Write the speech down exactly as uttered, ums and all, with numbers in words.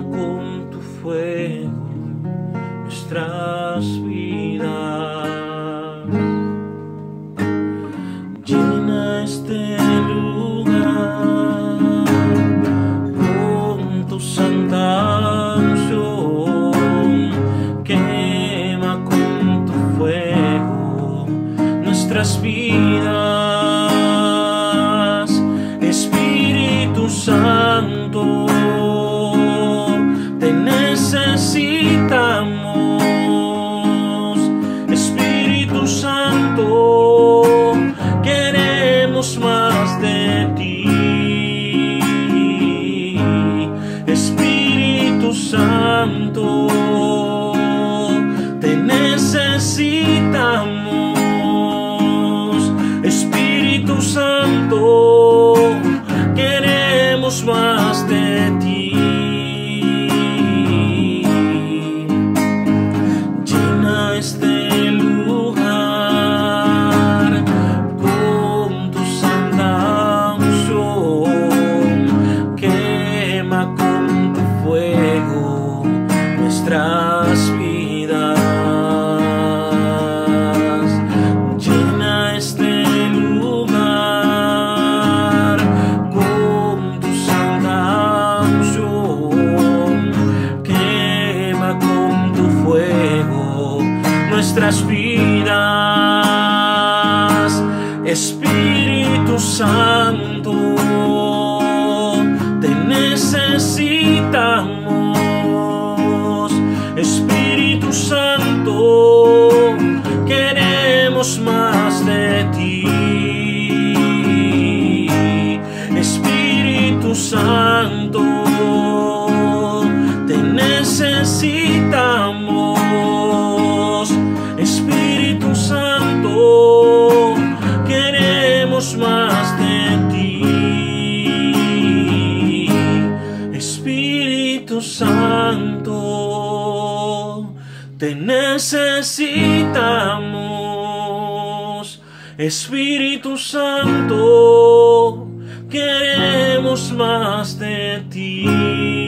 con tu fuego nuestras vidas. Llena este lugar con tu santa unción. Quema con tu fuego nuestras vidas. Espíritu Santo, te necesitamos. Espíritu Santo, queremos más de ti. Espíritu Santo, te necesitamos. Espíritu Santo, queremos más de ti. Llena este lugar con tu santa unción. Quema con tu fuego nuestras vidas. Llena este lugar con tu santa unción. Quema con tu fuego nuestras vidas. Espíritu Santo, te necesitamos. Espíritu Santo, queremos más de ti. Espíritu Santo, te necesitamos. Espíritu Santo, queremos más de ti. Espíritu Santo, te necesitamos. Espíritu Santo, queremos más de ti.